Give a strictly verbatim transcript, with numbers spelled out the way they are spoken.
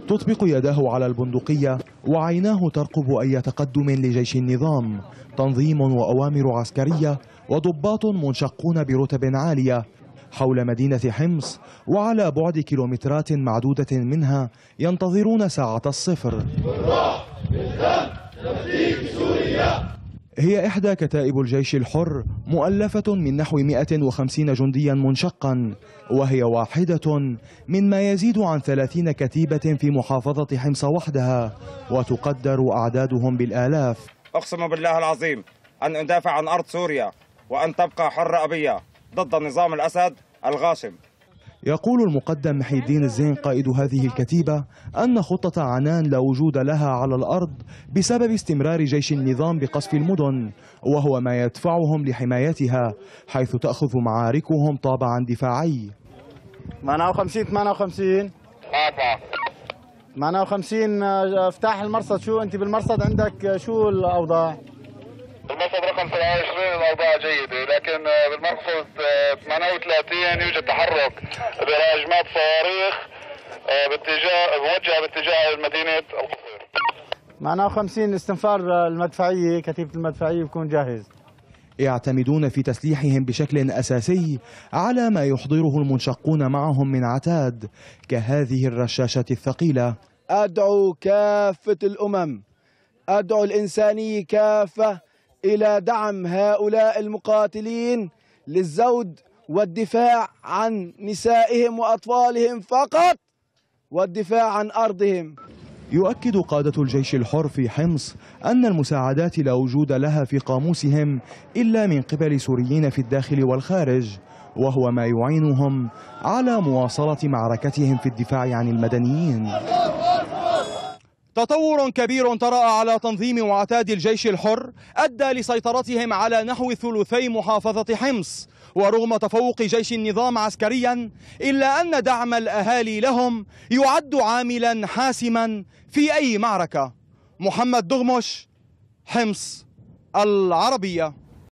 تطبق يداه على البندقية وعيناه ترقب أي تقدم لجيش النظام. تنظيم وأوامر عسكرية وضباط منشقون برتب عالية حول مدينة حمص، وعلى بعد كيلومترات معدودة منها ينتظرون ساعة الصفر. هي إحدى كتائب الجيش الحر، مؤلفة من نحو مئة وخمسين جنديا منشقا، وهي واحدة من ما يزيد عن ثلاثين كتيبة في محافظة حمص وحدها، وتقدر أعدادهم بالآلاف. أقسم بالله العظيم أن أدافع عن أرض سوريا وأن تبقى حرة أبية ضد نظام الأسد الغاشم. يقول المقدم محي الدين الزين قائد هذه الكتيبة أن خطة عنان لا وجود لها على الأرض بسبب استمرار جيش النظام بقصف المدن، وهو ما يدفعهم لحمايتها، حيث تأخذ معاركهم طابعا دفاعي. ثمانية وخمسين ثمانية وخمسين ثمانية وخمسين افتح المرصد. شو أنت بالمرصد عندك شو الأوضاع؟ بالمرصد رقم سبعة وعشرين الأوضاع جيدة، لكن بالمرصد ثمانية وثلاثين يوجد تحرك برهجمات صواريخ باتجاه موجهة باتجاه مدينة القصير. ثمانية وخمسين استنفار المدفعية، كتيبة المدفعية بكون جاهز. يعتمدون في تسليحهم بشكل أساسي على ما يحضره المنشقون معهم من عتاد كهذه الرشاشة الثقيلة. أدعو كافة الأمم، أدعو الإنسانية كافة إلى دعم هؤلاء المقاتلين للزود والدفاع عن نسائهم وأطفالهم فقط، والدفاع عن أرضهم. يؤكد قادة الجيش الحر في حمص أن المساعدات لا وجود لها في قاموسهم إلا من قبل سوريين في الداخل والخارج، وهو ما يعينهم على مواصلة معركتهم في الدفاع عن المدنيين. تطور كبير طرأ على تنظيم وعتاد الجيش الحر أدى لسيطرتهم على نحو ثلثي محافظة حمص، ورغم تفوق جيش النظام عسكريا إلا أن دعم الأهالي لهم يعد عاملا حاسما في أي معركة. محمد دغمش، حمص، العربية.